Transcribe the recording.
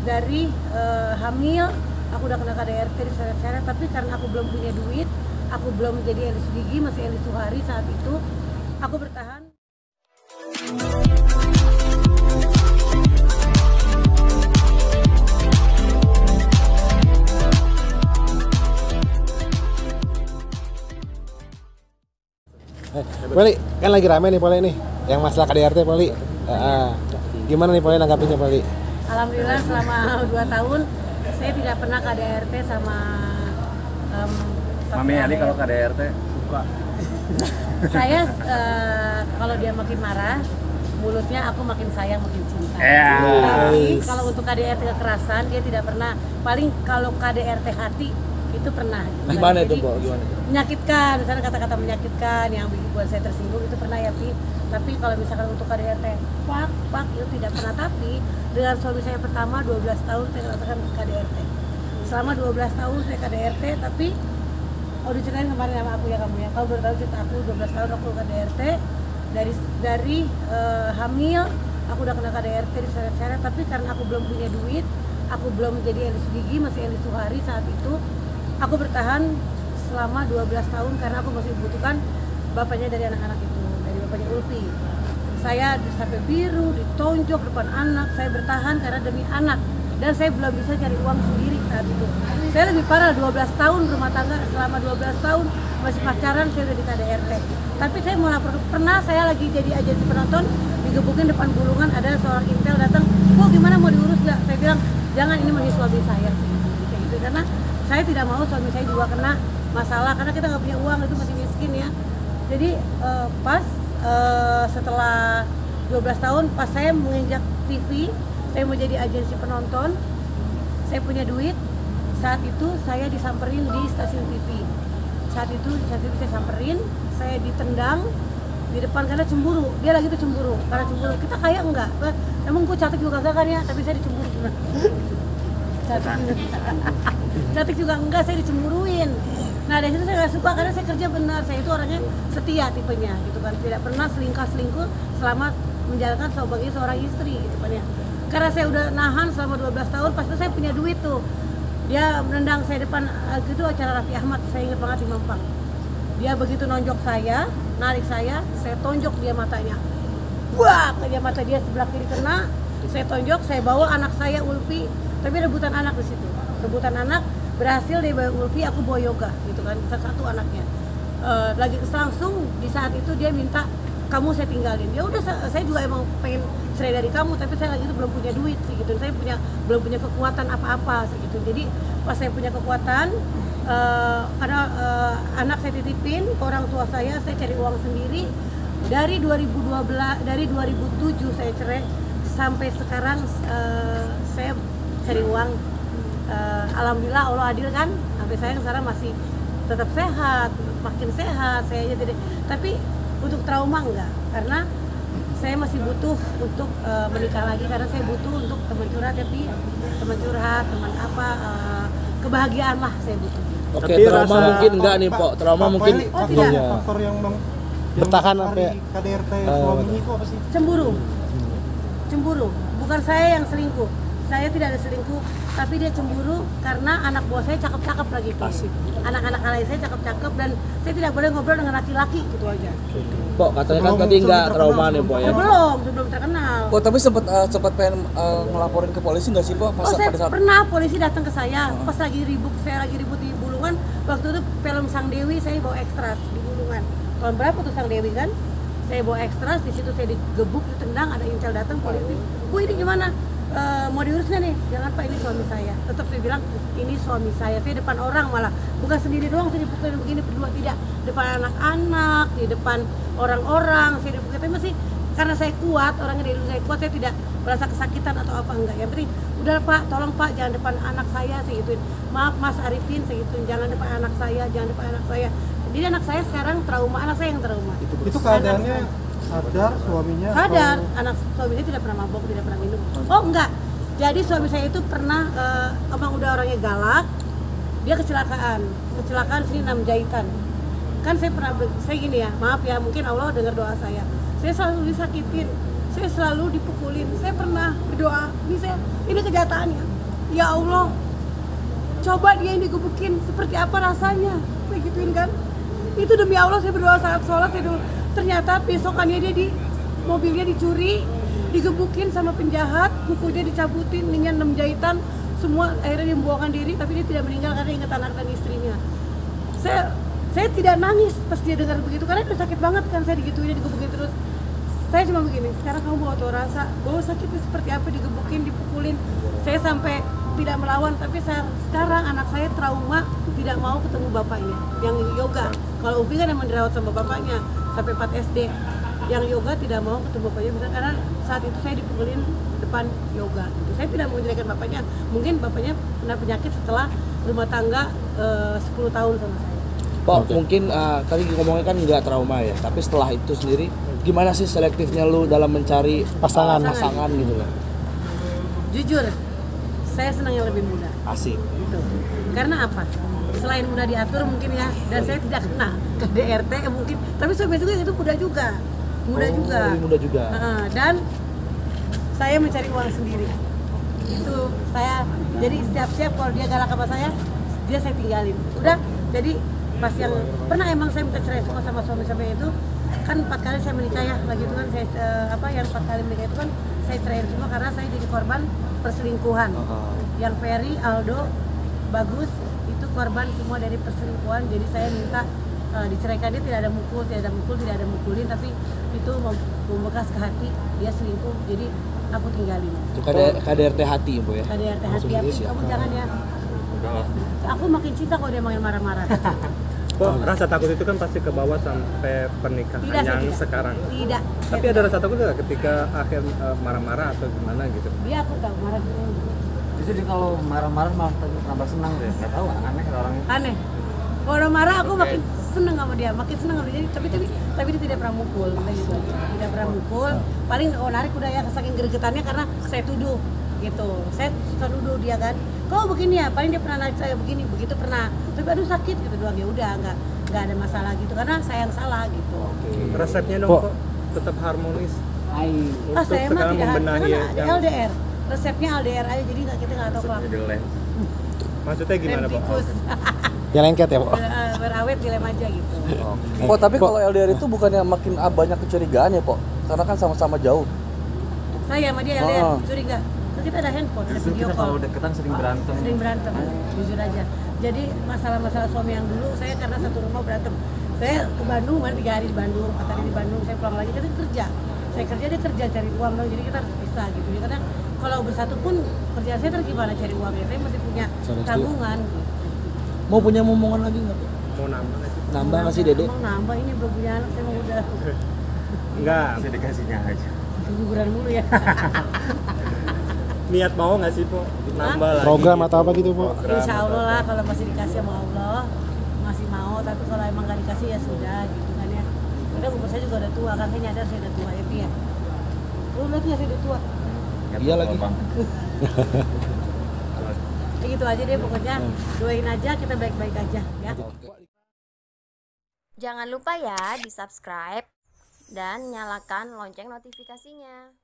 dari hamil aku udah kena KDRT diseret-seret, tapi karena aku belum punya duit, aku belum jadi Eli Sugigi, masih Eli Suhari saat itu, aku bertahan. Poli, kan lagi rame nih Poli nih, yang masalah KDRT Poli. Gimana nih Poli nanggapinya Poli? Alhamdulillah selama 2 tahun saya tidak pernah KDRT sama Mami Ali. Kalau KDRT suka. Saya kalau dia makin marah, mulutnya aku makin sayang, makin cinta. Tapi kalau untuk KDRT kekerasan dia tidak pernah. Paling kalau KDRT hati itu pernah. Gimana itu, Bo? Gimana itu? Menyakitkan, misalnya kata-kata menyakitkan yang buat saya tersinggung itu pernah ya, Pi. Tapi kalau misalkan untuk KDRT, pak itu tidak pernah. Tapi dengan suami saya pertama 12 tahun saya merasakan KDRT. Selama 12 tahun saya KDRT, tapi diceritain kemarin sama aku ya kamu ya. Kamu baru tahu cerita aku 12 tahun aku KDRT dari hamil aku udah kena KDRT diseret-seret, tapi karena aku belum punya duit, aku belum jadi Eli Sugigi, masih Eli Suhari saat itu. Aku bertahan selama 12 tahun karena aku masih membutuhkan bapaknya dari anak-anak itu, dari bapaknya Ulfi. Saya sampai biru, ditonjok depan anak, saya bertahan karena demi anak. Dan saya belum bisa cari uang sendiri saat itu. Saya lebih parah, 12 tahun rumah tangga, selama 12 tahun masih pacaran saya udah di KDRT. Tapi saya mau lapor, pernah saya lagi jadi agensi penonton, digebukin depan Bulungan, ada seorang intel datang, "Oh gimana, mau diurus gak?" Saya bilang, "Jangan, ini masih suami saya." Kayak gitu, karena saya tidak mau suami saya juga kena masalah, karena kita nggak punya uang, itu masih miskin ya. Jadi pas setelah 12 tahun, pas saya menginjak TV, saya mau jadi agensi penonton, saya punya duit. Saat itu saya disamperin di stasiun TV. Saat itu di stasiun TV saya samperin, saya ditendang di depan karena cemburu. Dia lagi tuh cemburu, karena cemburu. Kita kaya enggak? Emang gue cantik juga enggak kan ya? Tapi saya dicemburu. Cantik juga enggak, saya dicemburuin. Nah dari situ saya nggak suka karena saya kerja benar. Saya itu orangnya setia tipenya, gitu kan. Tidak pernah selingkuh selama menjalankan sebagai seorang istri, gitu kan ya. Karena saya udah nahan selama 12 tahun, pasti saya punya duit tuh. Dia menendang saya depan, itu acara Raffi Ahmad, saya ingat banget di Mampang. Dia begitu nonjok saya, narik saya tonjok dia matanya. Wah, dia mata dia sebelah kiri kena, saya tonjok, saya bawa anak saya Ulfi, tapi rebutan anak di situ. Rebutan anak, berhasil dia bawa Ulfi, aku bawa Yoga, gitu kan, satu anaknya. Lagi langsung di saat itu dia minta, "Kamu saya tinggalin." Ya udah, saya juga emang pengen cerai dari kamu, tapi saya lagi itu belum punya duit sih gitu. Saya belum punya kekuatan apa-apa sih gitu. Jadi pas saya punya kekuatan, karena anak saya titipin ke orang tua saya cari uang sendiri. Dari 2007 saya cerai sampai sekarang, saya cari uang. Alhamdulillah Allah adil kan, sampai saya sekarang masih tetap sehat, makin sehat saya aja jadi. Tapi untuk trauma enggak, karena saya masih butuh untuk menikah lagi, karena saya butuh untuk teman curhat ya, teman curhat, teman apa, kebahagiaan lah saya butuh. Oke, trauma mungkin enggak nih, Po? Trauma mungkin tidak. Faktor yang bertahan sampai KDRT suami itu apa sih? Cemburu, bukan saya yang selingkuh. Saya tidak ada selingkuh, tapi dia cemburu karena anak buah saya cakep-cakep lagi tuh. Anak-anak lain saya cakep-cakep dan saya tidak boleh ngobrol dengan laki-laki, gitu aja. Po, katanya kan tadi enggak trauma nih, Po ya. Sebelum terkenal. Oh, tapi sempat pengen ngelaporin ke polisi nggak sih, Po? Saya pernah, polisi datang ke saya pas saya lagi ribut di Bulungan. Waktu itu film Sang Dewi saya bawa ekstras di Bulungan. Tahun berapa tuh Sang Dewi kan? Saya bawa ekstras, di situ saya digebuk, ditendang, ada intel datang polisi. "Bu, ini gimana? Mau diurus nggak nih?" "Jangan Pak, ini suami saya." Tetap saya bilang, ini suami saya. Saya depan orang malah, bukan sendiri doang saya dipukulin begini berdua, tidak. Depan anak-anak, di depan orang-orang saya dipukulin. Tapi masih karena saya kuat, orangnya dari dulu saya kuat, saya tidak merasa kesakitan atau apa enggak. Yang penting, "Udah Pak, tolong Pak, jangan depan anak saya," saya gituin. "Maaf Mas Arifin," saya gituin, "jangan depan anak saya, jangan depan anak saya." Jadi anak saya sekarang trauma, anak saya yang trauma. Itu keadaannya sadar suaminya? Sadar, anak suami saya tidak pernah mabok, tidak pernah minum. Oh enggak, jadi suami saya itu pernah, emang udah orangnya galak, dia kecelakaan sini 6 jahitan. Kan saya gini ya, maaf ya, mungkin Allah dengar doa saya selalu disakitin, saya selalu dipukulin, saya pernah berdoa, ini kenyataannya. ya Allah, coba dia yang digebukin seperti apa rasanya, saya gituin kan. Itu demi Allah saya berdoa saat sholat itu. Ternyata besokannya dia di mobilnya dicuri, digebukin sama penjahat, kukunya dicabutin, ininya 6 jahitan, semua akhirnya dia membuangkan diri, tapi dia tidak meninggal karena ingat anak dan istrinya. Saya tidak nangis pas dia dengar begitu karena itu sakit banget kan, saya digituin, digebukin terus. Saya cuma begini, sekarang kamu mau tahu rasa bahwa sakitnya seperti apa, digebukin, dipukulin. Saya sampai tidak melawan, tapi sekarang anak saya trauma, tidak mau ketemu bapaknya yang yoga. Kalau Upi kan emang dirawat sama bapaknya sampai 4 SD. Yang yoga tidak mau ketemu bapaknya, misalnya karena saat itu saya dipukulin depan yoga. Saya tidak mau menjelekan bapaknya, mungkin bapaknya kena penyakit setelah rumah tangga 10 tahun sama saya. Pak, mungkin tadi ngomongnya kan nggak trauma ya, tapi setelah itu sendiri gimana sih selektifnya lu dalam mencari pasangan gitu loh? Jujur, saya senang yang lebih muda. Asik. Gitu. Karena apa? Selain mudah diatur mungkin ya, dan saya tidak kena ke DRT mungkin, tapi suami juga itu muda juga. Lebih muda juga. Dan saya mencari uang sendiri. Itu saya jadi siap-siap kalau dia galak sama saya tinggalin. Udah, jadi pas yang pernah emang saya minta cerai semua sama suami itu kan 4 kali saya menikah ya, lagi itu kan saya yang 4 kali menikah itu kan saya ceraiin semua karena saya jadi korban perselingkuhan. Yang Ferry, Aldo, Bagus itu korban semua dari perselingkuhan, jadi saya minta diceraikan. Dia tidak ada mukulin, tapi itu membekas ke hati, dia selingkuh, jadi aku tinggalin. Itu KDRT hati Bu ya? KDRT hati, kamu jangan ya. Aku makin cinta kalau dia makin marah-marah. Kok rasa takut itu kan pasti ke bawah sampai pernikahan yang sekarang? Tidak. Tapi ada rasa takut nggak ketika akhir marah-marah atau gimana gitu? Dia aku tahu marah dulu. Jadi kalau marah-marah malah tambah senang deh, nggak tahu aneh orangnya. Aneh. Kalau marah aku makin seneng sama dia, Jadi tapi dia tidak pernah mukul, gitu. Tidak pernah mukul. Paling narik udah ya, saking gregetannya karena saya tuduh gitu. Saya suka nuduh dia kan. Kau begini ya, paling dia pernah narik saya begini, begitu pernah. Tapi aduh sakit gitu doang, ya udah nggak ada masalah gitu karena saya yang salah gitu. Resepnya dong kok tetap harmonis. Untuk Saya mah sekarang tidak membenahi ada yang LDR. Resepnya LDR aja, jadi kita nggak tahu apa. maksudnya gimana Pak? Tikus. Yang lengket ya, Pak? Berawet dilem aja gitu. Po, tapi kalau LDR itu bukannya makin banyak kecurigaan ya, Po? Karena kan sama-sama jauh. Saya sama dia LDR, curiga. Kan kita ada handphone, ada Justru video kita call. kalau deketan sering berantem. Sering berantem, jujur aja. Jadi masalah-masalah suami yang dulu, saya karena satu rumah berantem. Saya ke Bandung, 3 hari di Bandung, 4 hari di Bandung, saya pulang lagi, kita kerja. Saya kerja, dia kerja cari uang dong, jadi kita harus pisah gitu. Ya, karena kalau bersatu pun kerjaan saya terus gimana cari uangnya, saya masih punya tanggungan. Mau punya momongan lagi nggak, Po? Mau nambah nggak sih? Nambah nggak sih, Dede? Emang nambah, ini belum punya anak, saya mau udah Enggak. Bisa dikasihnya aja. liburan mulu ya. Niat mau nggak sih Po? Nambah lagi. Program atau apa gitu, Po? Insya Allah lah, kalau masih dikasih sama Allah masih mau, tapi kalau emang gak dikasih ya sudah gitu kan ya. Udah umur saya juga udah tua kan, saya nyadar saya udah tua ya Pi ya. Lu lihat nggak saya udah tua? Iya lagi. Ya gitu aja deh pokoknya, doain aja kita baik-baik aja ya. Jangan lupa ya di subscribe dan nyalakan lonceng notifikasinya.